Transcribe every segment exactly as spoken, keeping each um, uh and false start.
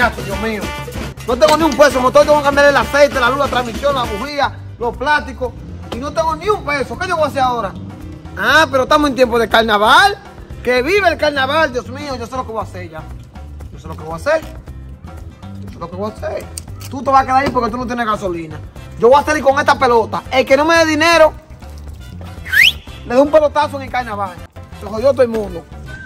Ya, Dios mío. No tengo ni un peso. Motor tengo que cambiar el aceite, la luz, la transmisión, la bujía, los plásticos. Y no tengo ni un peso. ¿Qué yo voy a hacer ahora? Ah, pero estamos en tiempo de carnaval. Que vive el carnaval, Dios mío. Yo sé lo que voy a hacer ya. Yo sé lo que voy a hacer. Yo sé lo que voy a hacer. Tú te vas a quedar ahí porque tú no tienes gasolina. Yo voy a salir con esta pelota. El que no me dé dinero, le doy un pelotazo en el carnaval. Se jodió todo el mundo.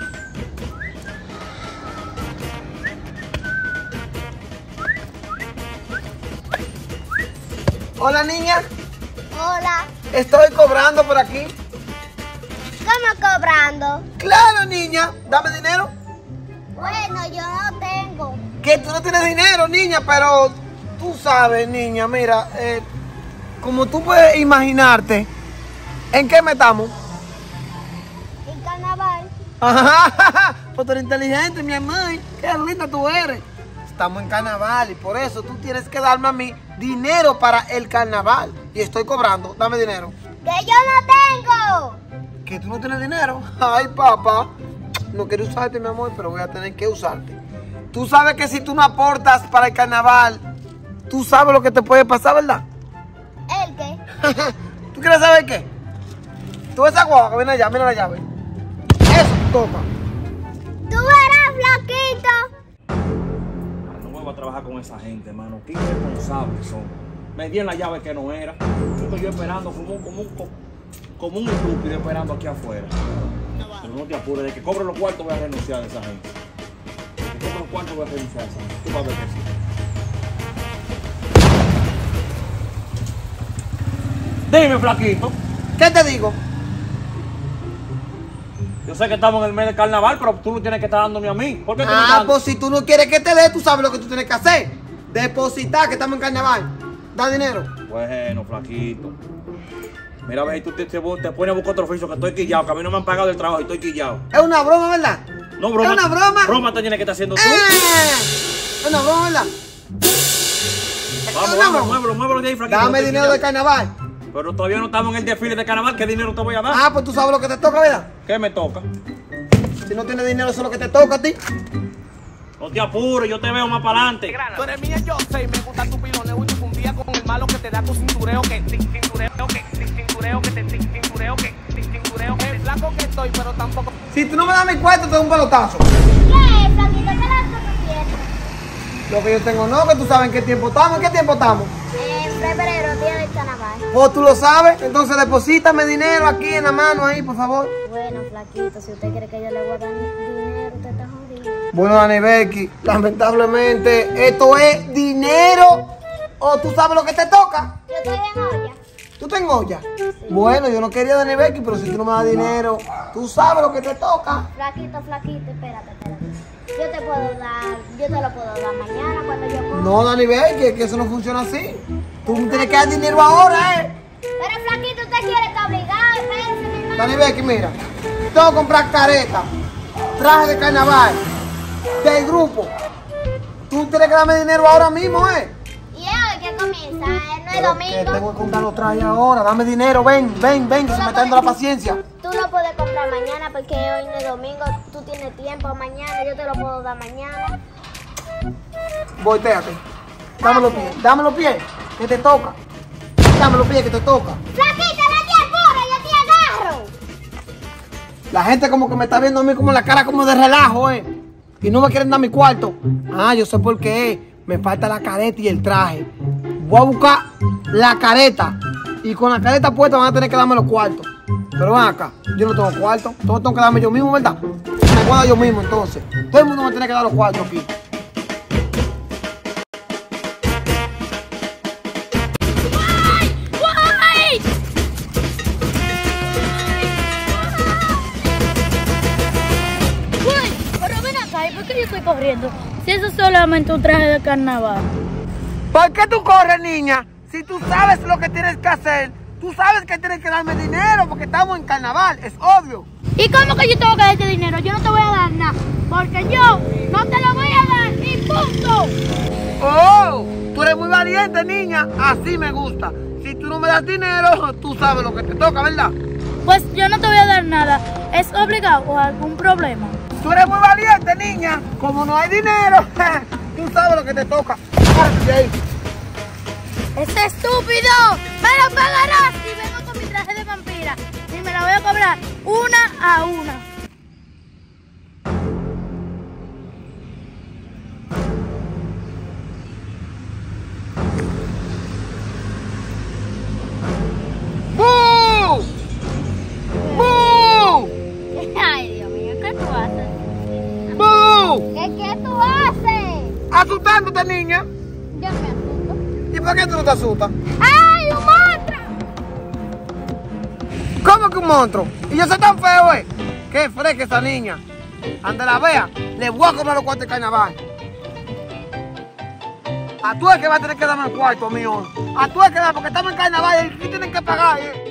Hola, niña. Hola. Estoy cobrando por aquí. ¿Cómo cobrando? Claro, niña. Dame dinero. Bueno, yo no tengo. Que tú no tienes dinero, niña, pero tú sabes, niña, mira, eh, como tú puedes imaginarte, ¿en qué metamos? En carnaval. Ajá, pues tú eres inteligente, mi amor. Qué linda tú eres. Estamos en carnaval y por eso tú tienes que darme a mí dinero para el carnaval. Y estoy cobrando. Dame dinero. ¡Que yo no tengo! ¿Que tú no tienes dinero? Ay, papá. No quiero usarte, mi amor, pero voy a tener que usarte. Tú sabes que si tú no aportas para el carnaval, tú sabes lo que te puede pasar, ¿verdad? ¿El qué? ¿Tú quieres saber qué? Tú ves esa guagua que viene allá, mira la llave. Eso toca. ¡Tú eras flaquito! No vuelvo a trabajar con esa gente, hermano. Qué irresponsables son. Me dieron la llave que no era. Estoy yo esperando como un, como un, como un estúpido esperando aquí afuera. Pero no te apures, de que cobre los cuartos voy a renunciar a esa gente. De que cobre los cuartos voy a renunciar a esa gente. Tú vas a ver que sí. Dime, flaquito. ¿Qué te digo? Yo sé que estamos en el mes de carnaval, pero tú no tienes que estar dándome a mí. ¿Por qué tú me Ah, estás pues si tú no quieres que te dé, tú sabes lo que tú tienes que hacer. Depositar, que estamos en carnaval. Da dinero. Bueno, flaquito. Mira, a ver, tú te, te, te pones a buscar otro oficio, que estoy quillado, que a mí no me han pagado el trabajo y estoy quillado. Es una broma, ¿verdad? No, broma. ¿Es una broma? Broma te tienes que estar haciendo tú. Eh, es una broma, ¿verdad? Vamos, Es una vamos, broma. muévelo, muévelo de ahí, flaquito. Dame estoy dinero de quillado. carnaval. Pero todavía no estamos en el desfile de carnaval. ¿Qué dinero te voy a dar? Ah, pues tú sabes lo que te toca, ¿verdad? ¿Qué me toca? Si no tienes dinero, eso es lo que te toca a ti. No te apures, yo te veo más para adelante. Tú eres mía, yo sé, y me gusta tu piloneo y tu fundía con el malo que te da tu cintureo, que tin- cintureo, que tin- cintureo, que te tin- cintureo, que tin- cintureo, que flaco que estoy, pero tampoco. Si tú no me das mi cuarto, te doy un pelotazo. ¿Qué es, flaquito? ¿Qué lazo tú tienes? Lo que yo tengo no, que tú sabes en qué tiempo estamos. ¿En qué tiempo estamos? En febrero, día del carnaval. Pues tú lo sabes, entonces deposítame dinero aquí en la mano ahí, por favor. Bueno, flaquito, si usted quiere que yo le voy a dar dinero, usted está jodido. Bueno, Dani Becky, lamentablemente esto es dinero. ¿O tú sabes lo que te toca? Yo estoy en olla. ¿Tú te engollas? Bueno, yo no quería Dani Becky, pero si tú no me das dinero, tú sabes lo que te toca. Flaquito, flaquito, espérate, espérate. Yo te puedo dar, yo te lo puedo dar mañana cuando yo coma. No, Dani Becky, que eso no funciona así. Tú me tienes que dar dinero ahora, ¿eh? Pero flaquito, usted quiere estar obligado, espérense, mi hermano. Dani Becky, mira, tengo que comprar careta, traje de carnaval, del grupo. Tú tienes que darme dinero ahora mismo, ¿eh? Y es hoy que comienza, ¿eh? No es Que domingo. tengo que comprar los trajes ahora, dame dinero, ven, ven, ven, que se me está dando la paciencia. Tú lo puedes comprar mañana porque hoy no es domingo, tú tienes tiempo mañana, yo te lo puedo dar mañana. Voltéate, dame los pies, dame los pies, que te toca. Dame los pies, que te toca. Flaquito, no te apures, yo te agarro. La gente como que me está viendo a mí como la cara como de relajo, ¿eh? Y no me quieren dar mi cuarto. Ah, yo sé por qué. Me falta la careta y el traje. Voy a buscar la careta. Y con la careta puesta van a tener que darme los cuartos. Pero ven acá, yo no tengo cuarto. Todo tengo que darme yo mismo, ¿verdad? Me voy a dar yo mismo entonces. Todo el mundo me tiene que dar los cuartos aquí. Uy, pero ven acá, ¿y por qué yo estoy corriendo? Si eso es solamente un traje de carnaval. ¿Por qué tú corres, niña? Si tú sabes lo que tienes que hacer, tú sabes que tienes que darme dinero porque estamos en carnaval, es obvio. ¿Y cómo que yo tengo que darte dinero? Yo no te voy a dar nada, porque yo no te lo voy a dar y punto. Oh, tú eres muy valiente, niña, así me gusta. Si tú no me das dinero, tú sabes lo que te toca, ¿verdad? Pues yo no te voy a dar nada. ¿Es obligado o algún problema? Tú eres muy valiente, niña. Como no hay dinero, Tú sabes lo que te toca. Párate de ahí. ¡Ese estúpido! ¡Me lo pagarás si vengo con mi traje de vampira! Y me la voy a cobrar una a una. ¡Bú! ¡Bú! Ay, Dios mío, ¿qué tú haces? ¡Bú! ¿Qué, qué tú haces? Asustándote, niña. Yo me asusto. ¿Y por qué tú no te asustas? ¡Ay, un monstruo! ¿Cómo que un monstruo? Y yo soy tan feo, eh. Qué fresca esa niña. Ante la vea, le voy a cobrar los cuartos de carnaval. A tú es que va a tener que darme el cuarto, mío. A tú es que dar, porque estamos en carnaval y aquí tienen que pagar, eh.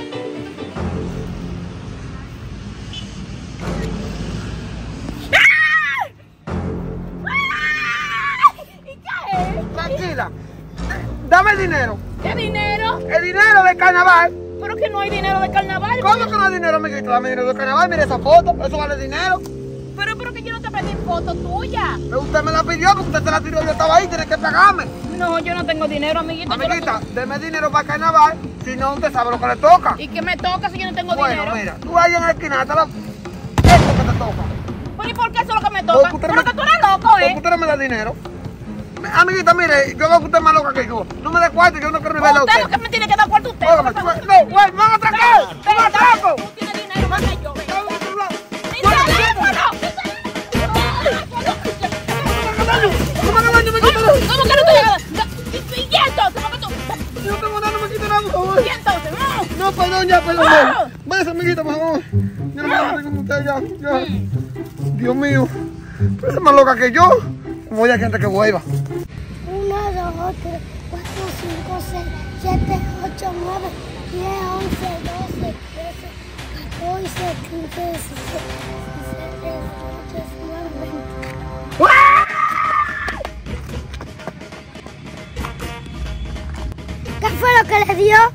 ¿Y qué es? Tranquila. Dame el dinero. ¿Qué dinero? El dinero del carnaval. Pero que no hay dinero de carnaval. ¿Cómo que no hay dinero, amiguito? Dame dinero del carnaval. Mire esa foto. Eso vale dinero. Pero, pero que yo no te pedí foto tuya. Pero usted me la pidió porque usted se la tiró. Yo estaba ahí. Tiene que pagarme. No, yo no tengo dinero, amiguita. Amiguita, deme dinero para el carnaval. Si no, usted sabe lo que le toca. ¿Y qué me toca si yo no tengo Bueno, dinero? mira, tú ahí en la esquina, está la... esto que te toca. ¿Pero y por qué eso es lo que me toca? Porque usted Pero me- que tú eres loco, Porque ¿eh? usted no me da dinero. Amiguita, mire, yo veo que usted es más loca que yo. No me dé cuarto, yo no quiero ni verla a Usted usted. lo que me tiene que dar cuarto usted. Óigame, por tú- favor. no, güey, me van a atracar. ¡Me van a atracar! Tú tienes dinero más que yo. ven. ¡Me van a atracar! ¡Mi teléfono! ¿Cómo que daño me quita nada? ¿Cómo que no te llega? ¿Y y entonces? ¿Cómo que tú? Yo no tengo nada, no me quita nada, por favor. ¿Y entonces? ¡No! No, perdón, ya, perdón. ¡Ah! Váyase, amiguita, por favor. Yo no me voy a meter con usted ya. ya. Dios mío. Pero es más loca que yo. Como hay gente que vuelva. uno, dos, tres, cuatro, cinco, seis, siete, ocho, nueve, diez, once, doce, trece, catorce, quince, dieciséis, diecisiete, dieciocho, diecinueve, veinte. ¿Qué fue lo que le dio?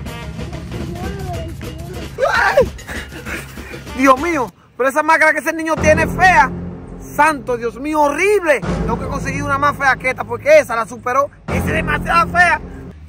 ¡Ay! Dios mío, pero esa máscara que ese niño tiene es fea. Santo Dios mío, horrible. Tengo que conseguir una más fea que esta porque esa la superó. Esa es demasiado fea.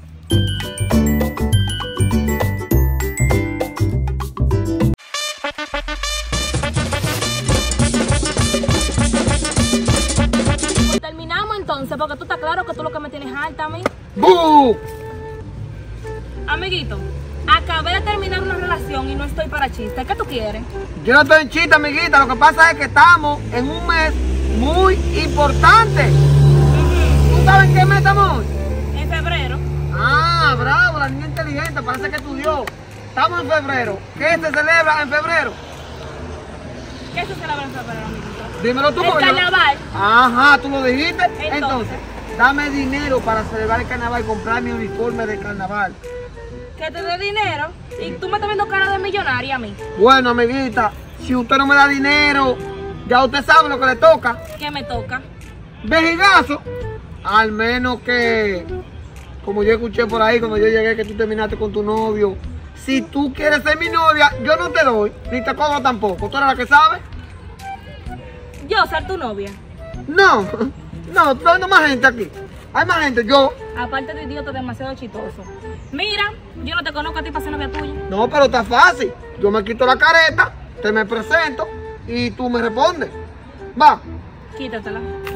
Pues terminamos entonces, porque tú estás claro que tú lo que me tienes alta a mí. ¡Bú! Amiguito, acabé de terminar una relación y no estoy para chistes. ¿Qué tú quieres? Yo no estoy en chiste, amiguita. Lo que pasa es que estamos en un mes muy importante. ¿Tú sabes en qué mes estamos hoy? En febrero. Ah, bravo, la niña inteligente. Parece que estudió. Estamos en febrero. ¿Qué se celebra en febrero? ¿Qué se celebra en febrero, amiguito? Dímelo tú. El porque yo- carnaval. Ajá, tú lo dijiste. Entonces. Entonces, dame dinero para celebrar el carnaval y comprar mi uniforme de carnaval. Que te dé dinero y tú me estás viendo cara de millonaria a mí. Bueno, amiguita, si usted no me da dinero, ya usted sabe lo que le toca. ¿Qué me toca? Vejigazo. Al menos que, como yo escuché por ahí cuando yo llegué que tú terminaste con tu novio, si tú quieres ser mi novia, yo no te doy, ni te cobro tampoco. ¿Tú eres la que sabe? Yo ser tu novia. No, no, no hay más gente aquí. Hay más gente, yo. Aparte de idiota, demasiado chistoso. Mira, yo no te conozco a ti para ser novia tuya. No, pero está fácil. Yo me quito la careta, te me presento y tú me respondes. Va. Quítatela.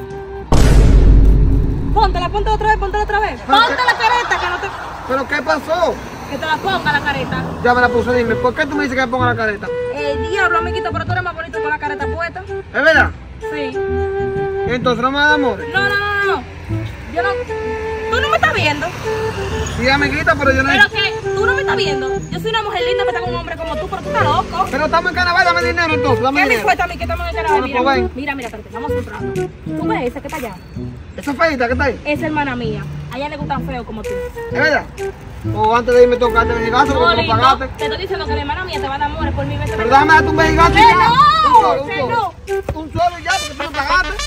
Póntela, póntela otra vez, póntela otra vez. Pero Ponte qué- la careta, que no te... ¿Pero qué pasó? Que te la ponga la careta. Ya me la puse, dime, ¿por qué tú me dices que me ponga la careta? El diablo, amiguito, pero tú eres más bonito con la careta puesta. ¿Es verdad? Sí. Entonces no me da amor. No, no, no, no. Yo no... Tú no me estás viendo. Sí, amiguita, pero yo no... Pero que tú no me estás viendo. Yo soy una mujer linda, me está con un hombre como tú, pero tú estás loco. Pero estamos en carnaval, dame dinero entonces, dame ¿Qué me dinero. cuesta a mí que estamos en el canal? Bueno, Mira, pues ven. mira, mira, espérate, vamos a comprarlo. ¿Tú ves ese que está allá? ¿Esa feita qué está ahí? Es hermana mía. A ella le gustan feos como tú. ¿Es verdad? O antes de irme tocarte vejigazo No, porque no lindo. pagaste. Te estoy diciendo que mi hermana mía te va a dar amores por mi vez. Pero déjame darte un vejigazo ¡Que ya. no! Un solo, un ¡Que solo. no! Un solo y ya, porque tú no pagaste.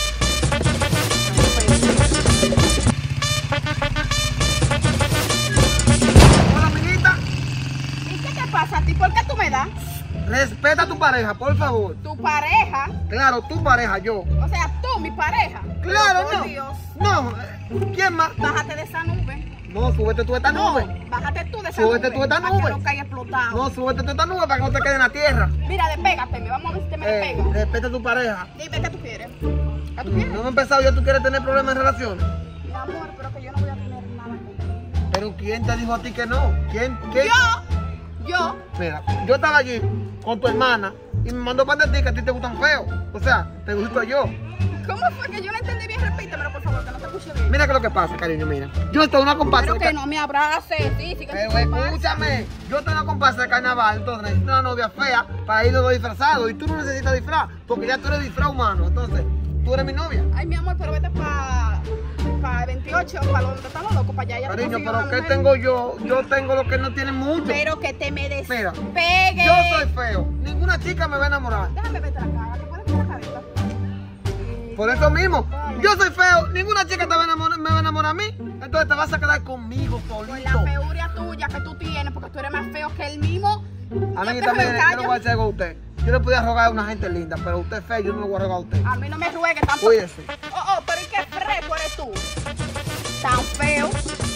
Hola, amiguita. ¿Y qué te pasa a ti? ¿Por qué tú me das? Respeta a tu pareja, por favor. Tu pareja, Claro, tu pareja, yo. o sea, tú, mi pareja. Claro, Pero, por no. Dios, No, eh, ¿quién más? bájate de esa nube. No, súbete tú de esta No, nube. bájate tú de esa Súbete nube. tú de esta para nube. que no caiga explotado. No, súbete tú de esta nube para que no te quede en la tierra. Mira, despégateme. Vamos a ver si te me Eh, despegas. respeta a tu pareja. Dime qué tú quieres. ¿Qué tú quieres? No me he empezado, ya tú quieres tener problemas en relaciones. Mi amor, pero que yo no voy a tener nada contigo. Pero ¿quién te dijo a ti que no? ¿Quién? ¿Quién? Yo, yo, Mira, yo estaba allí con tu hermana y me mandó para de ti que a ti te gustan feos. O sea, te gusto yo. ¿cómo fue que yo no entendí bien? Repítemelo, por favor, que no te escuché bien. Mira qué es lo que pasa, cariño, mira. Yo estoy en una comparsa Pero de que ca- no me abraces, sí, sí que Pero sí, pasa. escúchame, yo estoy en una comparsa de carnaval, entonces necesito una novia fea para ir los dos disfrazados. Y tú no necesitas disfraz, porque ya tú eres disfraz humano. Entonces, tú eres mi novia. Ay, mi amor, pero vete para pa veintiocho, para donde están los locos, para allá. Ya te Cariño, consigo pero una ¿qué mujer. tengo yo? Yo tengo lo que no tienen mucho. Pero que te me Mira, despegue. yo soy feo. Ninguna chica me va a enamorar. Déjame verte la cara, ¿te puedes ver la carita? Por eso mismo, yo soy feo. Ninguna chica te va a enamorar, me va a enamorar a mí. Entonces te vas a quedar conmigo Con la solito. feuria tuya que tú tienes, porque tú eres más feo que el mismo. A Yo mí te también, yo regaño. no voy a hacer algo a usted. Yo le podía rogar a una gente linda, pero usted es feo, yo no le voy a rogar a usted. A mí no me ruegues tanto. Cuídese. Oh, oh, pero ¿y qué fresco eres tú? Tan feo.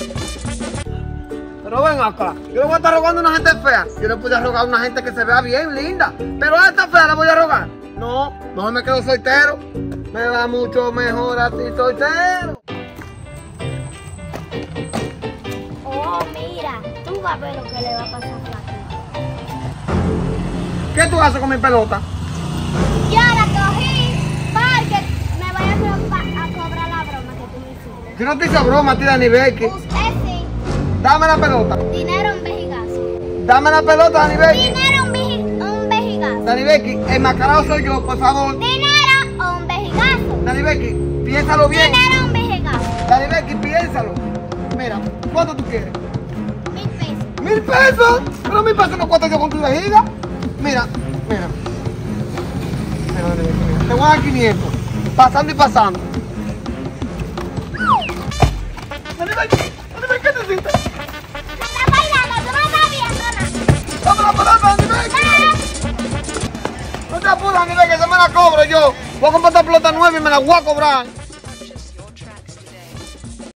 Pero ven acá, yo le voy a estar rogando a una gente fea. Yo le podía rogar a una gente que se vea bien, linda. Pero a esta fea la voy a rogar. No, mejor me quedo soltero. Me va mucho mejor así soltero. Oh, mira, tú vas a ver lo que le va a pasar a Flaquito. ¿Qué tú haces con mi pelota? Yo la cogí porque me voy a, co- a cobrar la broma que tú me hiciste. Yo no te hice broma, tía Dani Becky. Usted sí, Dame la pelota. dinero en vejigazo. Dame la pelota, Dani Becky. Dinero un, veji- un vejigazo. Dani Becky, el mascarado soy yo, por favor. Dinero o un vejigazo. Dani Becky, piénsalo bien. Dinero un vejigazo. Dani Becky, piénsalo. Mira, ¿cuánto tú quieres? Mil pesos. ¿Mil pesos? Pero mil pesos no cuento yo con tu vejiga. Mira, mira. Mira, Dani Becky, mira. Te voy a dar quinientos. Pasando y pasando. Dani Becky, Dani Becky, ¿qué te hiciste? Estás bailando, tú no estás viendo nada. Dame la pelota, Dani Becky. No te apures, Dani Becky, que se me la cobro yo. Voy a comprar esta pelota nueva y me la voy a cobrar.